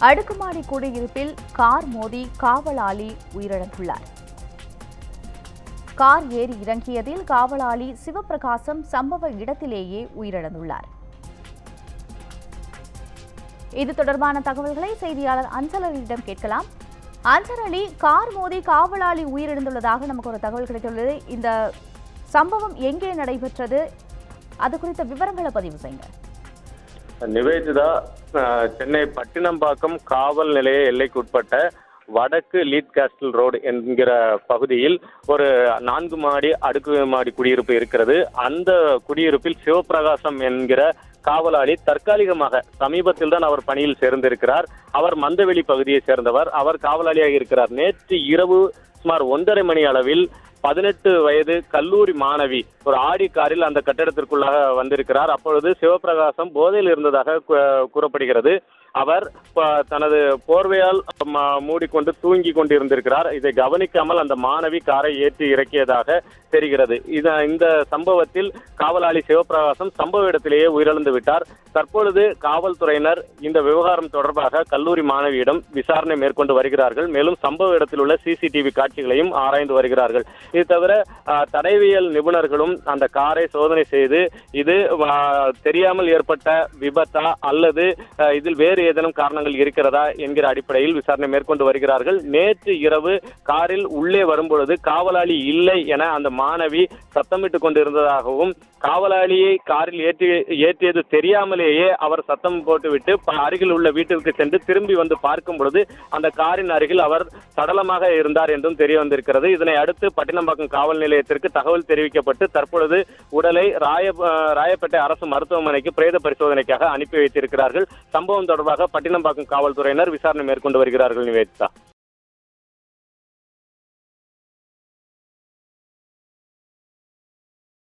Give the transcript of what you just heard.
அடுக்குமாடி குடியிருப்பில் கார் மோதி காவலாளி உயிரிழந்துள்ளார். கார் ஏறி இறங்கியதில் காவலாளி சிவபிரகாசம் சம்பவ இடத்திலேயே உயிரிழந்துள்ளார். இது தொடர்பான தகவல்களை செய்தியாளர் அஞ்சலரிடம் கேட்கலாம். அஞ்சலி, கார் மோதி காவலாளி உயிரிழந்துள்ளதாக நமக்கு ஒரு தகவல் கிடைத்துள்ளது. இந்த சம்பவம் எங்கே நடைபெற்றது? அது குறித்த விவரங்களை பதிவு செய்யுங்க. நிவேதிதா, சென்னை பட்டினம்பாக்கம் காவல் நிலைய எல்லைக்குட்பட்ட வடக்கு லீட் காஸ்டல் ரோடு என்கிற பகுதியில் ஒரு 4 மாடி அடுக்குமாடி குடியிருப்பு இருக்கிறது. அந்த குடியிருப்பில் சிவபிரகாசம் என்கிற காவலாளி தற்காலிகமாக சமீபத்தில் தான் அவர் பணியில் சேர்ந்திருக்கிறார். அவர் மந்தவெளி பகுதியை சேர்ந்தவர். அவர் காவலாளியாக இருக்கிறார். நேற்று இரவு சுமார் 1:30 மணி அளவில் 18 வயது கல்லூரி மாணவி ஒரு ஆடி காரில் அந்த கட்டடத்திற்குள்ளாக வந்திருக்கிறார். அப்பொழுது சிவபிரகாசம் போதையில் இருந்ததாக கூறப்படுகிறது. அவர் தனது போர்வையால் மூடிக்கொண்டு தூங்கி கொண்டிருந்திருக்கிறார். இதை கவனிக்காமல் அந்த மாணவி காரை ஏற்றி இறக்கியதாக தெரிகிறது. இந்த சம்பவத்தில் காவலாளி சிவபிரகாசம் சம்பவ இடத்திலேயே உயிரிழந்து விட்டார். தற்பொழுது காவல்துறையினர் இந்த விவகாரம் தொடர்பாக கல்லூரி மாணவியிடம் விசாரணை மேற்கொண்டு வருகிறார்கள். மேலும் சம்பவ இடத்தில் உள்ள சிசிடிவி காட்சிகளையும் ஆராய்ந்து வருகிறார்கள். இது தவிர தடயவியல் நிபுணர்களும் அந்த காரை சோதனை செய்து இது தெரியாமல் ஏற்பட்ட விபத்தா அல்லது இதில் வேறு ஏதேனும் காரணங்கள் இருக்கிறதா என்கிற அடிப்படையில் விசாரணை மேற்கொண்டு வருகிறார்கள். நேற்று இரவு காரில் உள்ளே வரும்பொழுது காவலாளி இல்லை என அந்த மாணவி சத்தமிட்டுக் கொண்டிருந்ததாகவும், காவலாளியை காரில் ஏற்றியது தெரியாமலேயே அவர் சத்தம் போட்டுவிட்டு அருகில் உள்ள வீட்டிற்கு சென்று திரும்பி வந்து பார்க்கும் பொழுது அந்த காரின் அருகில் அவர் சடலமாக இருந்தார் என்றும் தெரிய வந்திருக்கிறது. இதனை அடுத்து பட்டினம்பாக்கம் காவல் நிலையத்திற்கு தகவல் தெரிவிக்கப்பட்டு தற்பொழுது உடலை ராயப்பேட்டை அரசு மருத்துவமனைக்கு பிரேத பரிசோதனைக்காக அனுப்பி வைத்திருக்கிறார்கள். சம்பவம் தொடர்பாக பட்டினம்பாக்கம் காவல்துறையினர் விசாரணை மேற்கொண்டு வருகிறார்கள். நிவேதிதா.